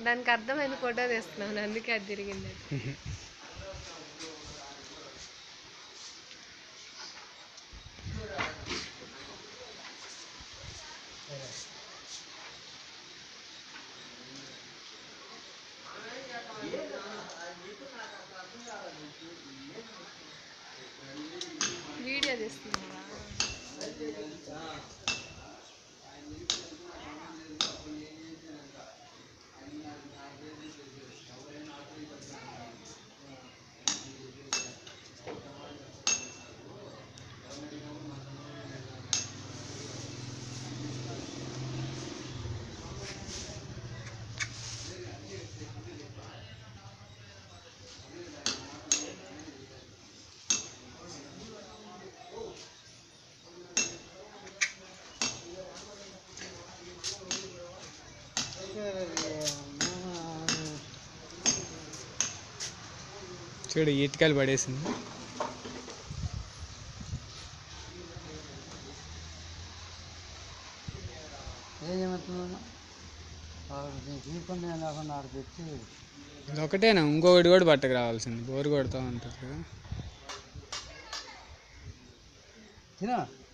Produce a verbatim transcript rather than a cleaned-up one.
దానికి అర్థమైంది ఫోటో తీస్తున్నాను అందుకే అది తిరిగింది. వీడియో తీస్తున్నావా? చూడు ఈతకాయలు పడేసింది. ఇది ఒకటేనా, ఇంకొకటి కూడా పట్టకు రావాల్సింది. బోరు కొడతా ఉంటుంది కదా.